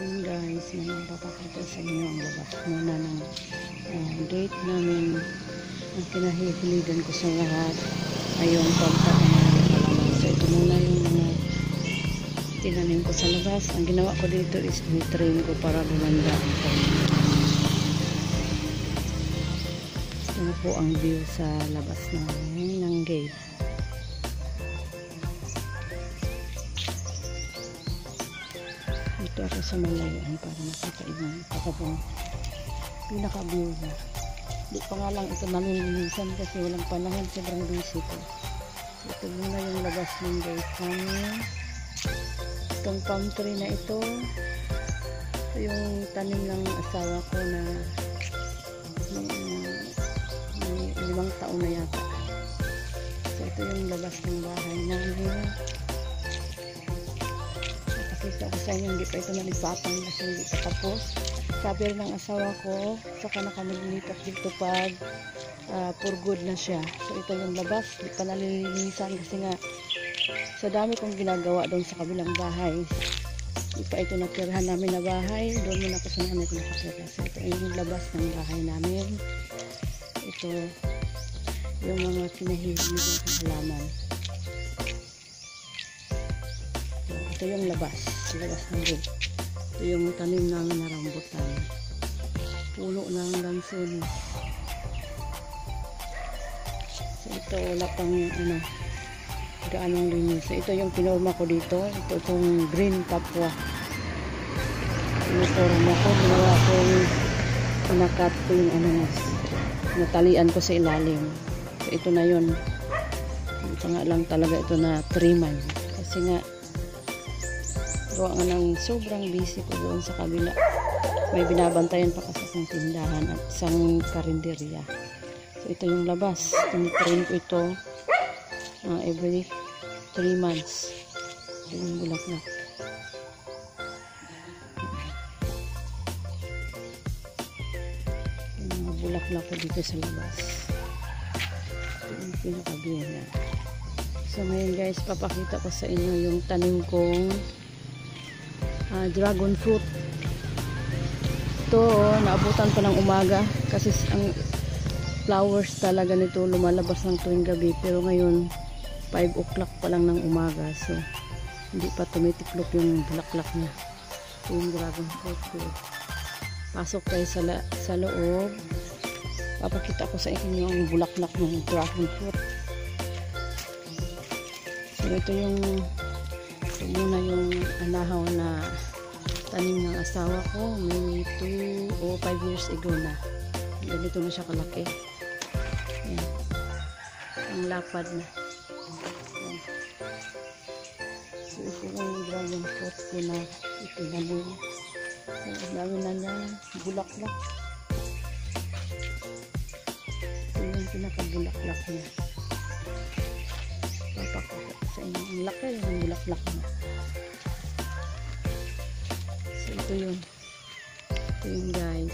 Ayun guys, may papakita sa inyo ang labas muna ng gate namin. Ang kinahihiligan ko sa lahat ay yung pagtanim ng halaman. So ito muna yung mga tinanim ko sa labas. Ang ginawa ko dito is ni-train ko para gumanda ang tanim. Ito na po ang view sa labas namin ng gate. Dito ako sa malayuan para makita yung kakabong pinaka-view na. Di pa nga lang ito namiminisan kasi walang panahon, sobrang busy ko. Ito muna yung labas ng gate namin. Itong palm tree na ito yung tanim ng asawa ko na may 5 taon na yata. So ito yung labas ng bahay namin. Nakita ko sa inyo, hindi pa ito nalipatan kasi hindi pa tapos. Sabi rin ng asawa ko, saka na kami lilipat dito pag for good na siya. So ito yung labas, hindi pa nalilinisan kasi nga sa dami kong ginagawa doon sa kabilang bahay. Hindi pa ito natirahan namin na bahay, doon muna ako sa nanay ko nakatira. So ito yung labas ng bahay namin. Ito yung mga kinahihiligan sa halaman. Ito yung labas ng gate. Ito yung tanim namin na rambutan. Puno ng lansones. So ito wala pang gaanong linis. So ito yung pinorma ko dito. Ito itong green papua. Pinorma ko. Ginawa ko pinakat ko yung natalian ko sa ilalim. So ito na yun. Ito nga lang talaga ito na 3 months. Kasi nga gawa nga ng sobrang busy ko doon sa kabila. May binabantayan pa kasi isang tindahan at isang karinderya. So ito yung labas. Tinitrain ko ito every 3 months. Ito yung bulaklak. Yung mga bulaklak ko dito sa labas. Ito yung pinakabiyan na. So ngayon guys, papakita ko sa inyo yung tanim kong dragon fruit. Ito naabutan pa ng umaga kasi ang flowers talaga nito lumalabas ng tuwing gabi, pero ngayon 5 o'clock pa lang ng umaga, so hindi pa tumitiklop yung bulaklak niya. Ito yung dragon fruit ko. Pasok tayo sa loob, papakita ko sa inyo yung bulaklak ng dragon fruit. So ito muna yung anahaw na tanim ng asawa ko. May 2 o 5 years ago na. Ganito na siya kalaki. Ayan. Ang lapad na. Ayan. So ito yung dragon fruit ko na itinanim. So ang dami na niya bulaklak. Ito yung pinakabulaklak niya. Papakita sa inyo. Ang laki yung bulaklak niya. So ito yun guys.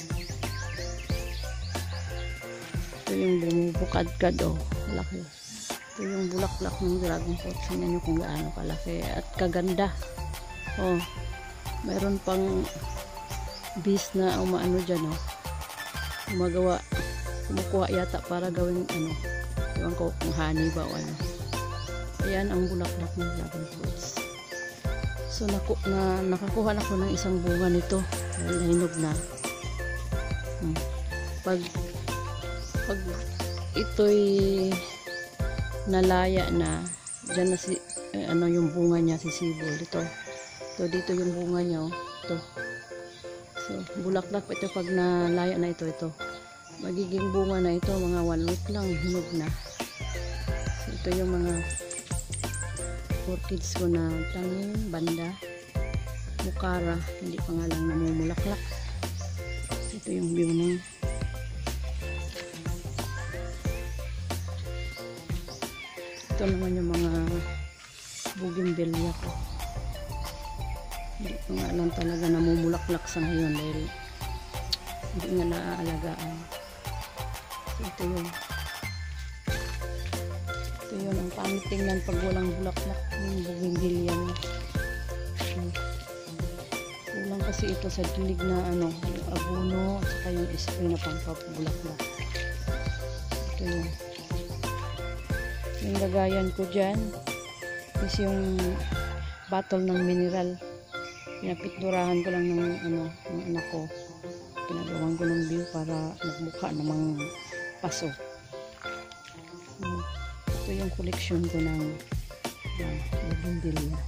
Ito yung bumubukad-kad laki. Ito yung bulaklak ng dragon fruit. Tingnan nyo kung gaano kalaki at kaganda. Mayroon pang bees na umaano dyan gumagawa, kumukuha yata para gawing iwan ko kung honey ba o ayan ang bulaklak ng dragon fruits. So nakakuha na ako ng isang bunga nito dahil nahinog na. Pag ito'y nalaya na, dyan na yung bunga niya, sisibol. Ito dito yung bunga niya. Ito. So bulaklak pa ito pag nalaya na ito. Magiging bunga na ito mga 1 week lang, hinog na. So ito yung mga orchids ko na tanim, banda, mukara, hindi pa nga lang namumulaklak. Ito yung view na. Ito naman yung mga bougainvillea ko. Hindi pa nga lang talaga namumulaklak sa ngayon dahil hindi nga naaalagaan. So ito yun ang pangit tingnan pag walang bulaklak yung bougainvillea. lang kasi ito sa dilig na ano, yung abono at saka yung spray na pampabulaklak. Ito yung lagayan ko dyan is yung bottle ng mineral. Pinapiturahan ko lang ng ano, ng anak ko. Pinagawan ko ng view para magmukha namang paso. Ito yung collection ko ng bougainvillea.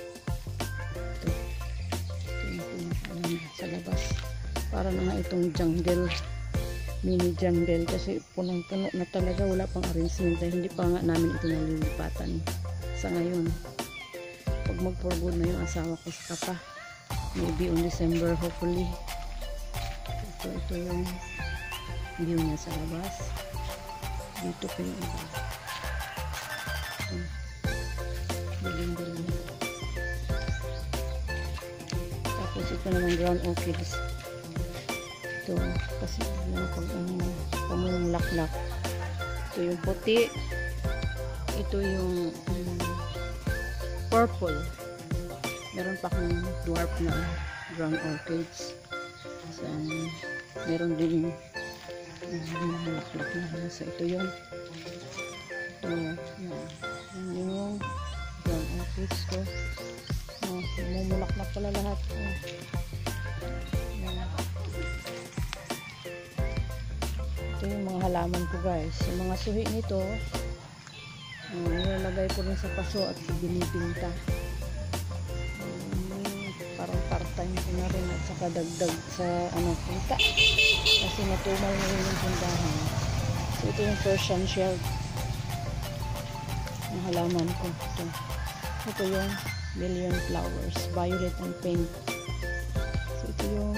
Sa labas para na itong jungle, mini jungle, kasi punong-puno na talaga, wala pang arrangement, hindi pa nga namin ito nalilipatan sa ngayon. Pag mag-for-good na yung asawa ko sa kapa, maybe on December hopefully. Ito yung view niya sa labas. Dito pa yung iba. Bougainvillea. Tapos ito naman ground orchids. Ito kasi yung pamulaklak. Ito yung puti. Ito yung purple. Meron pa akong dwarf na ground orchids. So, meron din malaklak na. So ito yun. Ito yung ground orchids ko. Mumulaklak pala lahat. Ito yung mga halaman ko guys. Yung mga suhi nito, nilalagay ko rin sa paso at binibinta. Parang part-time ko na rin at saka dagdag sa ano, kita. Kasi natumal na rin yung tindahan. So ito yung Persian shell. Ang halaman ko. Ito yung million flowers, violet and pink. So ito yung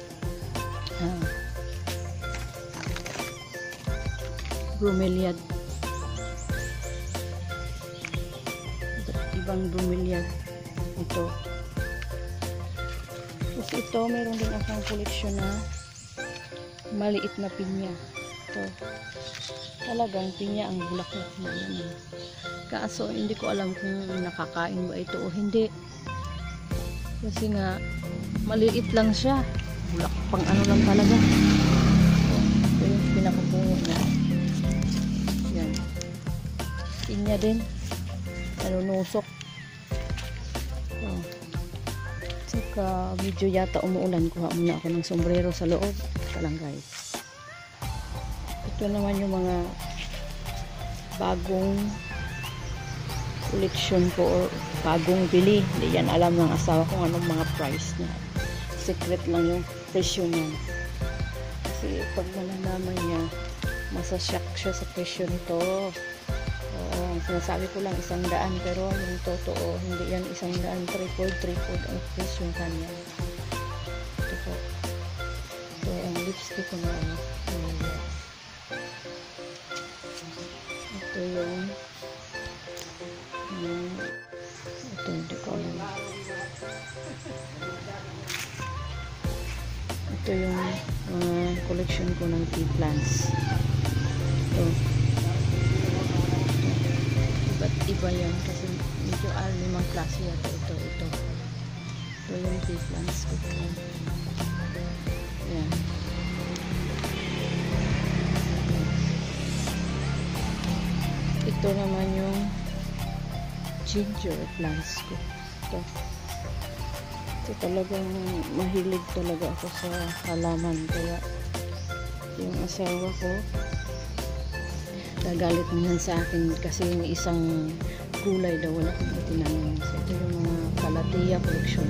bromeliad. Ibang bromeliad ito. Tapos ito meron din akong collection na maliit na pinya. Ito talagang pinya ang bulaklak na yan. Kaso hindi ko alam kung nakakain ba ito o hindi. Kasi nga maliit lang siya. Bulak pang ano lang talaga. Ito yung pinakapungo na. Yan. Pinya din. Nanunusok. Saka medyo yata umuulan. Kuha muna ako ng sombrero sa loob. Ito lang guys. Ito naman yung mga bagong collection ko or bagong bili. Hindi yan alam ng asawa kung anong mga price niya. Secret lang yung presyo niya. Kasi pag malalaman niya, masashock siya sa presyo nito. Oo, sinasabi ko lang 100, pero yung totoo, hindi yan 100, triple ang presyo kanya. Ito po. So, ang lipstick ko na ano. Ito yung ito hindi ko alam. Ito yung collection ko ng tea plants. Ito. Iba't iba yan kasi medyo limang klase yata ito. Ito yung tea plants ko. Ayan. Ito naman yung ginger plants ko. Ito talagang mahilig talaga ako sa halaman, kaya yung asawa ko nagalit naman sa akin kasi yung isang gulay daw wala akong itinanim. So ito yung mga Calathea collection.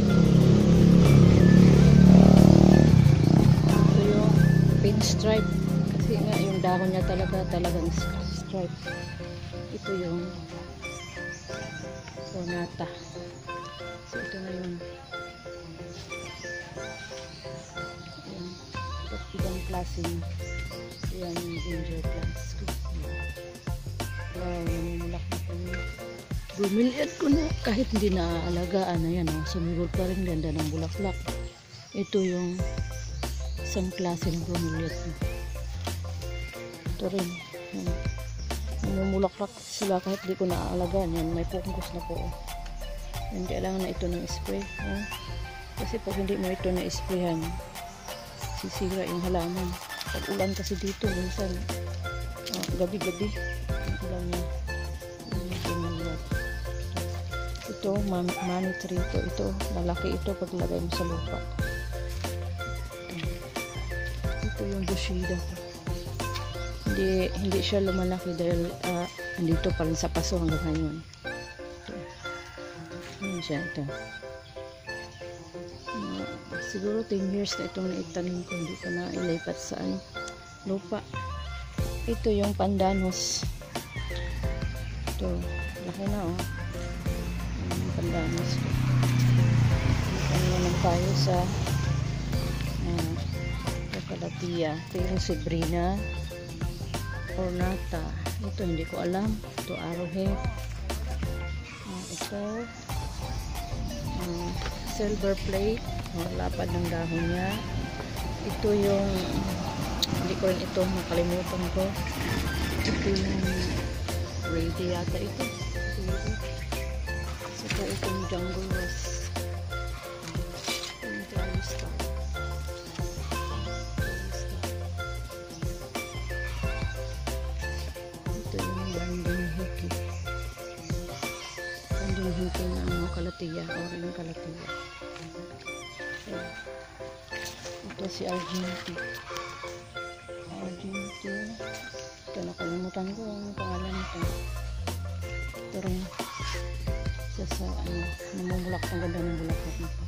Ito yung pinstripe kasi nga yung dahon niya talagang stripe. Ito yung Sonata. So ito na yun. At ibang klaseng yan yung ginger plants ko. Wow, namumulak na po yun. Bumiliad ko na kahit hindi naaalagaan na yan. Sumigol pa rin ganda ng bulaklak. Ito yung isang klase ng bromeliad ko. Ito rin. Namumulaklak sila kahit di ko naaalagaan yan. May focus na po. Hindi kailangan na ito ng spray. Kasi pag hindi mo ito na-sprayan, sisira yung halaman. Pag ulan kasi dito, minsan, gabi-gabi, ulan na. Ito, money tree ito. Ito, malaki ito paglagay mo sa lupa. Ito yung bushida ko. Hindi siya lumalaki dahil andito pa rin sa paso hanggang ngayon. Ito. Ayan siya, ito. Siguro 10 years na itong naitanim ko, hindi ko na ilipat sa lupa. Ito yung pandanos. Ito, laki na yung pandanos ko. Ito naman tayo sa Calathea. Ito yung Sabrina ornata. Ito hindi ko alam. Ito arrowhead. Ito silver plate. Lapad ng dahon niya. Ito yung hindi ko rin ito nakalimutan ko. Ito yung ready yata ito. Saka ito yung jungle rose. Yung Calista. Ito yung banding hiki. Banding hiki ng Calathea or yung Calathea. Ito si Argenti. Ito nakalimutan ko ang pangalan nito. Ito rin isa sa namumulak. Ang ganda ng bulaklak nito.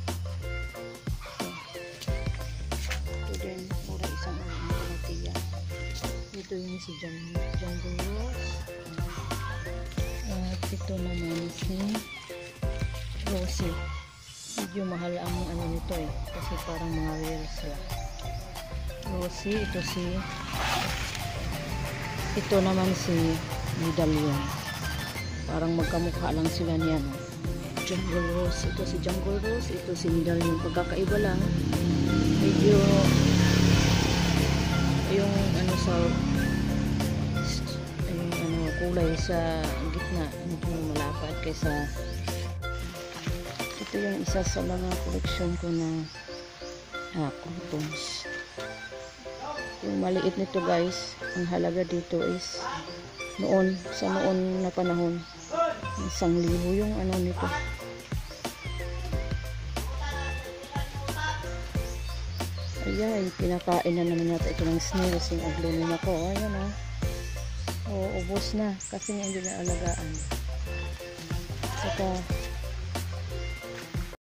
Ito din pura isang Calathea. Ito yung si Jungle Rose. At ito naman si Rosie. Medyo mahal ang nito kasi parang mga rare sila. Rosie, ito naman si Medallion. Parang magkamukha lang sila niyan. Jungle Rose, ito si Jungle Rose, ito si Medallion. Pagkakaiba lang, medyo yung sa kulay sa gitna, medyo malapad kaysa. Ito yung isa sa mga collection ko na croutons. Yung maliit nito guys, ang halaga dito is sa noon na panahon 1,000 yung nito. Ayan, pinakain na naman natin ito ng snails yung aglumin ako. Ayan ubos na kasi hindi na alagaan. Saka